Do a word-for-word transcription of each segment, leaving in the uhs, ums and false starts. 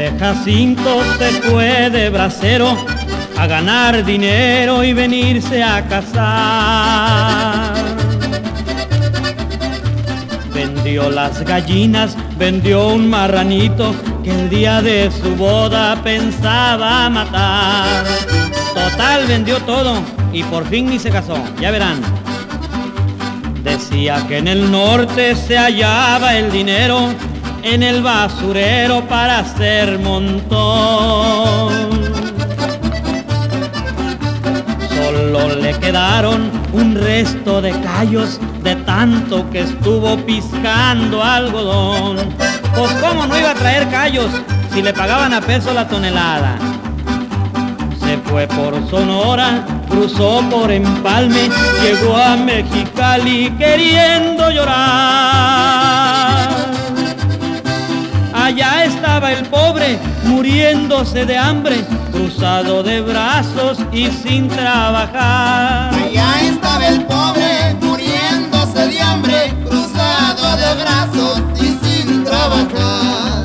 Pobre Jacinto se fue de bracero a ganar dinero y venirse a casar. Vendió las gallinas, vendió un marranito que el día de su boda pensaba matar. Total, vendió todo y por fin ni se casó, ya verán. Decía que en el norte se hallaba el dinero, en el basurero para hacer montón. Solo le quedaron un resto de callos de tanto que estuvo piscando algodón. Pues cómo no iba a traer callos si le pagaban a peso la tonelada. Se fue por Sonora, cruzó por Empalme, llegó a Mexicali queriendo llorar. Allá estaba el pobre muriéndose de hambre, cruzado de brazos y sin trabajar. Allá estaba el pobre muriéndose de hambre, cruzado de brazos y sin trabajar.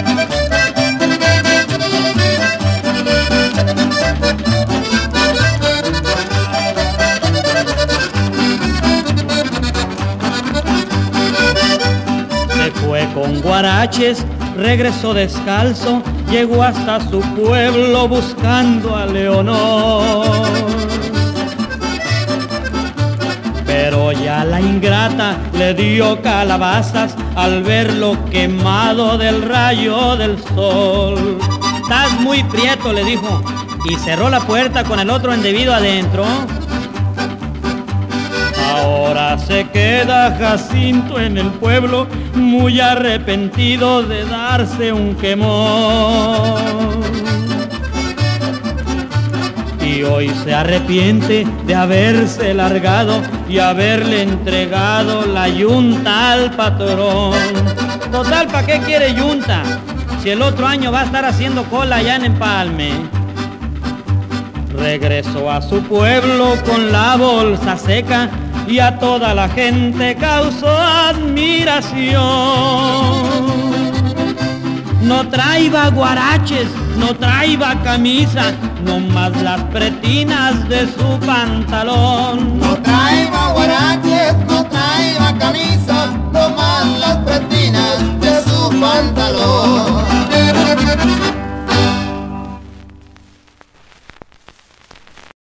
Se fue con guaraches, regresó descalzo, llegó hasta su pueblo buscando a Leonor. Pero ya la ingrata le dio calabazas al verlo quemado del rayo del sol. Estás muy prieto, le dijo, y cerró la puerta con el otro endebido adentro. Ahora se queda Jacinto en el pueblo, muy arrepentido de darse un quemón. Y hoy se arrepiente de haberse largado y haberle entregado la yunta al patrón. Total, ¿para qué quiere yunta? Si el otro año va a estar haciendo cola allá en Empalme. Regresó a su pueblo con la bolsa seca y a toda la gente causó admiración. No traía guaraches, no traía camisa, nomás las pretinas de su pantalón. No traía guaraches, no traía camisa, nomás las pretinas de su pantalón.